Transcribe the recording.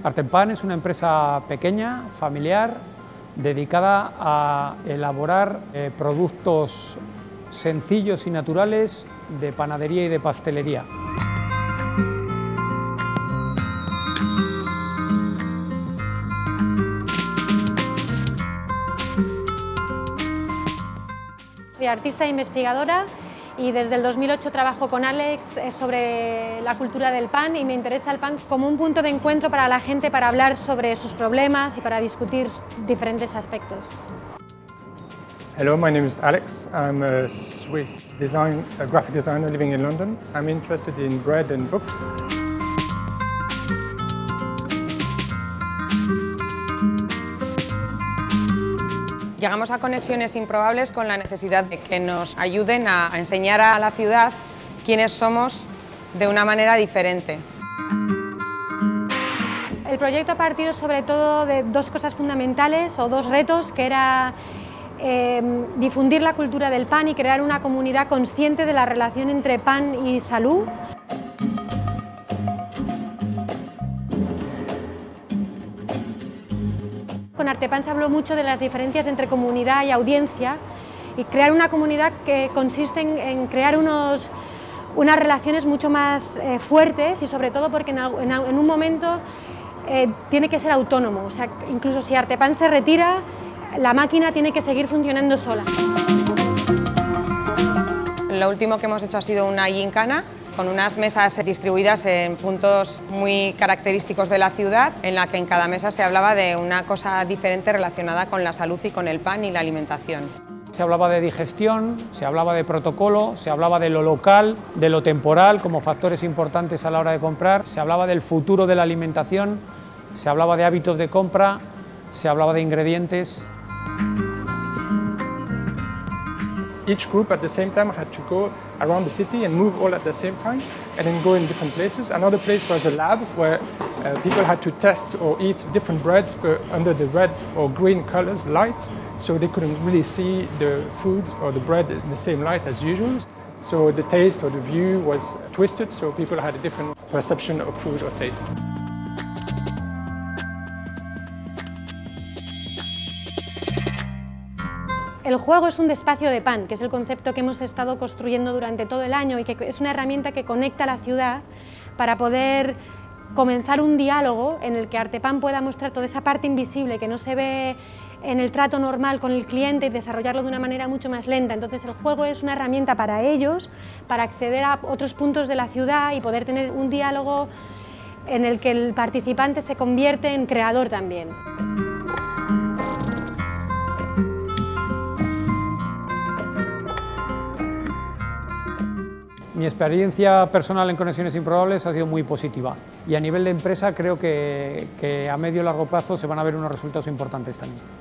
Artempan es una empresa pequeña, familiar, dedicada a elaborar productos sencillos y naturales de panadería y de pastelería. Soy artista e investigadora y desde el 2008 trabajo con Alex sobre la cultura del pan y me interesa el pan como un punto de encuentro para la gente para hablar sobre sus problemas y para discutir diferentes aspectos. Hello, my name is Alex. I'm a Swiss graphic designer living in London. I'm interested in bread and books. Llegamos a Conexiones Improbables con la necesidad de que nos ayuden a enseñar a la ciudad quiénes somos de una manera diferente. El proyecto ha partido sobre todo de dos cosas fundamentales o dos retos, que era difundir la cultura del pan y crear una comunidad consciente de la relación entre pan y salud. Con Artempan se habló mucho de las diferencias entre comunidad y audiencia y crear una comunidad que consiste en crear unas relaciones mucho más fuertes y sobre todo porque en un momento tiene que ser autónomo, o sea, incluso si Artempan se retira, la máquina tiene que seguir funcionando sola. Lo último que hemos hecho ha sido una gincana con unas mesas distribuidas en puntos muy característicos de la ciudad, en la que en cada mesa se hablaba de una cosa diferente relacionada con la salud y con el pan y la alimentación. Se hablaba de digestión, se hablaba de protocolo, se hablaba de lo local, de lo temporal como factores importantes a la hora de comprar, se hablaba del futuro de la alimentación, se hablaba de hábitos de compra, se hablaba de ingredientes. Each group at the same time had to go around the city and move all at the same time and then go in different places. Another place was a lab where people had to test or eat different breads under the red or green colors light, so they couldn't really see the food or the bread in the same light as usual. So the taste or the view was twisted, so people had a different perception of food or taste. El juego es un espacio de pan, que es el concepto que hemos estado construyendo durante todo el año y que es una herramienta que conecta a la ciudad para poder comenzar un diálogo en el que Artempan pueda mostrar toda esa parte invisible que no se ve en el trato normal con el cliente y desarrollarlo de una manera mucho más lenta. Entonces el juego es una herramienta para ellos, para acceder a otros puntos de la ciudad y poder tener un diálogo en el que el participante se convierte en creador también. Mi experiencia personal en Conexiones Improbables ha sido muy positiva y a nivel de empresa creo que a medio y largo plazo se van a ver unos resultados importantes también.